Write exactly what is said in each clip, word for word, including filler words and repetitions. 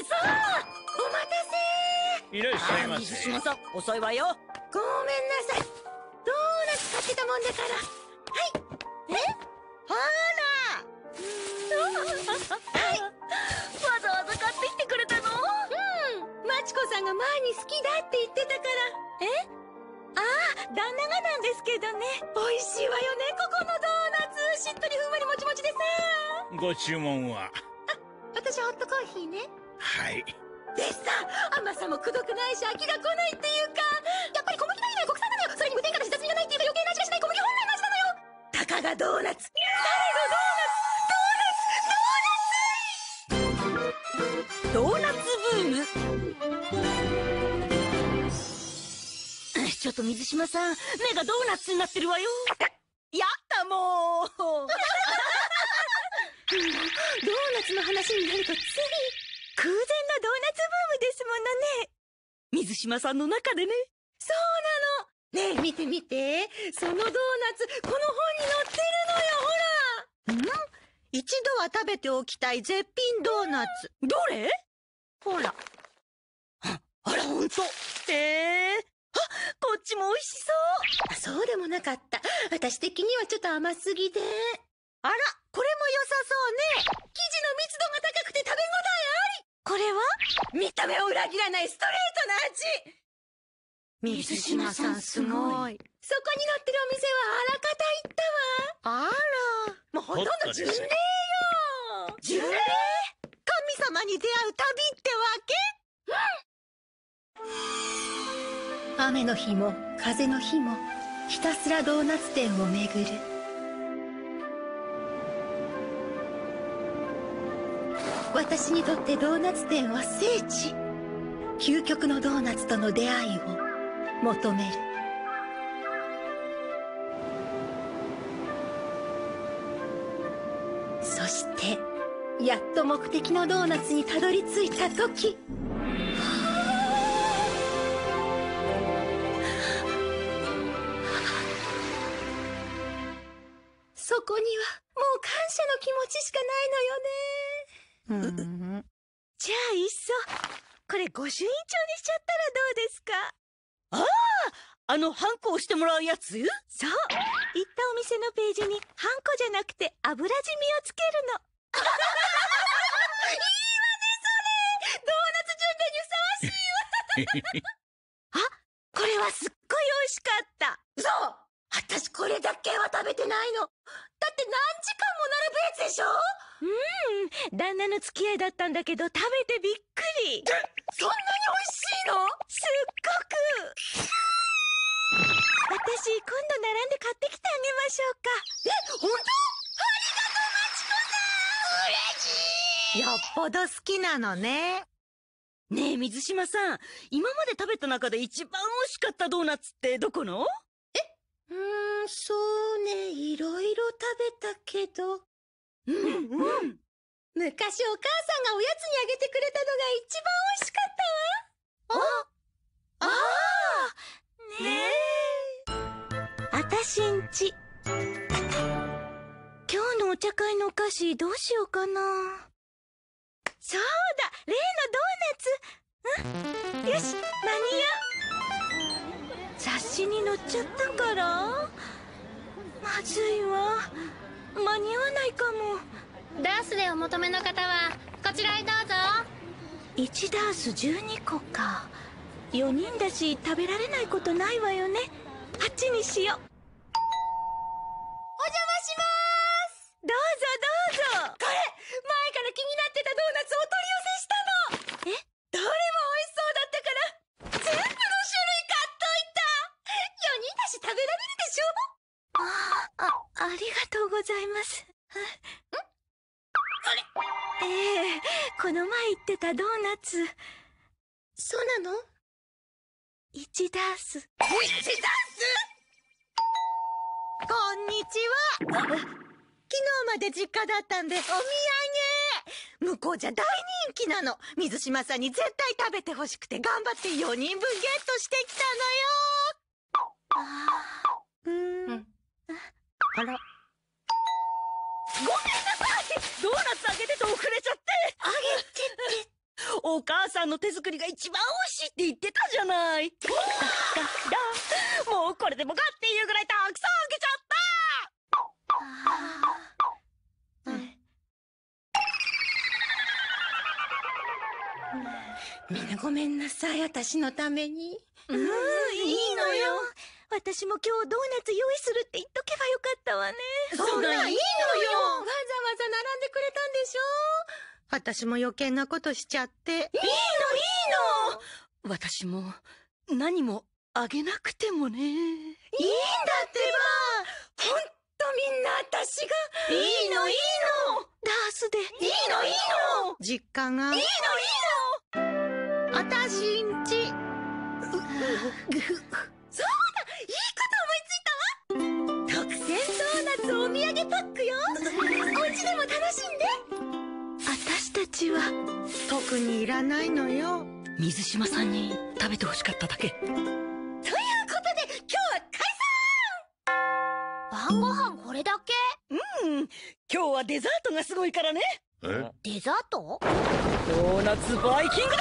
さん、お待たせ。 いらっしゃいませ。 水島さん、遅いわよ。ごめんなさい。ドーナツ買ってたもんだから。はい。え？あら。はい。わざわざ買ってきてくれたの？うん。マチコさんが前に好きだって言ってたから。え？ああ、旦那がなんですけどね。美味しいわよね、ここのドーナツ。しっとりふんわりもちもちでさ。 ご注文は？ あ、私ホットコーヒーね。 はい。 でさ、甘さもくどくないし飽きが来ないっていうか、やっぱり小麦がいいのよ、国産なのよ。それに無添加だし雑味がないっていうか余計な味がしない小麦本来の味なのよ。たかがドーナツ、誰のドーナツ、ドーナツドーナツブーム。ちょっと水島さん、目がドーナツになってるわよ。やったもう。ドーナツの話になるとつい空前のドーナツブームですものね。水島さんの中でね。そうなの。ねえ、見て見て。そのドーナツ、この本に載ってるのよ、ほら。ん？一度は食べておきたい絶品ドーナツ。どれ？ほら。あ、あら、ほんと。ええー。あ、こっちも美味しそう。あ、そうでもなかった。私的にはちょっと甘すぎで。あら、これも良さそうね。生地の密度が高くて食べ応えあり。これは見た目を裏切らないストレートな味。水島さんすごい。そこに載ってるお店はあらかた行ったわ。あら、もうほとんど巡礼よ。巡礼？神様に出会う旅ってわけ？うん。雨の日も風の日もひたすらドーナツ店を巡る。私にとってドーナツ店は聖地。究極のドーナツとの出会いを求める。そしてやっと目的のドーナツにたどり着いた時、そこにはもう感謝の気持ちしかないのよね。うん、じゃあいっそこれ御朱印帳にしちゃったらどうですか？ああ、あのハンコをしてもらうやつ？そう、行ったお店のページにハンコじゃなくて油染みをつけるの。いいわね、それ。ドーナツ巡礼にふさわしいわ。あ、これはすっごい美味しかった。嘘。私これだけは食べてないの。だって何時間も並ぶやつでしょ？うん、旦那の付き合いだったんだけど食べてびっくり。そんなに美味しいの？すっごく。私今度並んで買ってきてあげましょうか。え、本当？ありがとう、マチコさん。嬉しい。よっぽど好きなのね。ねえ水島さん、今まで食べた中で一番美味しかったドーナツってどこの？うーん、そうね、いろいろ食べたけど。うん、うん。昔お母さんがおやつにあげてくれたのが一番美味しかったわ。あ、ああ、ねえ。あたしんち。今日のお茶会のお菓子どうしようかな。そうだ、例のドーナツ。うん、よし、間に合う。雑誌に載っちゃったからまずいわ。間に合わないかも。 ダースでお求めの方はこちらへどうぞ。 いちダースじゅうにこか。よにんだし食べられないことないわよね。あっちにしよう。お邪魔します。どうぞどうぞ。これ前から気になってたドーナツをお取り寄せしたの。え、どれも美味しそうだったから全部の種類買っといた。よにんだし食べられるでしょ。ああ、ありがとうございます。ん？あれ？ええ、この前言ってたドーナツ。そうなの？いちダース。いちダース？こんにちは。昨日まで実家だったんでお土産。向こうじゃ大人気なの。水島さんに絶対食べてほしくて頑張ってよにんぶんゲットしてきたのよ。ああ、うーん。うん、あら。ごめんなさい。ドーナツあげてて遅れちゃって。あげてって。 お母さんの手作りが一番美味しいって言ってたじゃない。だからもうこれでもかっていうぐらいたくさんあげちゃった。みんなごめんなさい、私のために。うん、いいのよ。私も今日ドーナツ用意するって言っとけばよかったわね。そんないいのよ。わざわざ並んでくれたんでしょ。私も余計なことしちゃって。いいのいいの。私も何もあげなくてもね。いいんだってば。ほんとみんな私が。いいのいいの。ダースで。いいのいいの。実家が。いいのいいの。あたしんち。そうだ、いいこと思いついたわ。特製ドーナツお土産パックよ。お家でも楽しんで。私たちは特にいらないのよ。水島さんに食べてほしかっただけ。ということで今日は解散。晩ご飯これだけ？ うん、今日はデザートがすごいからね。 え？ デザート？ ドーナツバイキングでございます。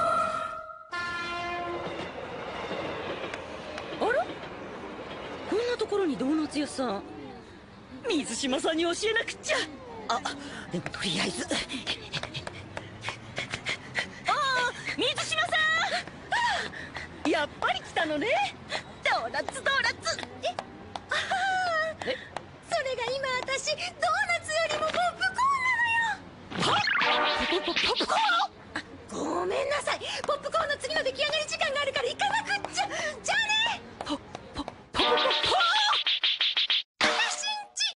あら？こんなところにドーナツ屋さん。水島さんに教えなくっちゃ。あ、でもとりあえず。ああ、水島さん。やっぱり来たのね。ドーナツドーナツ。え、ああ、え、それが今私ドーナツよりもポップコーンなのよ。は？ポポポップコーン？あ、ごめんなさい。ポップコーンの次の出来上がり時間があるから行かなくっちゃ。じゃあね。ポポポポポポ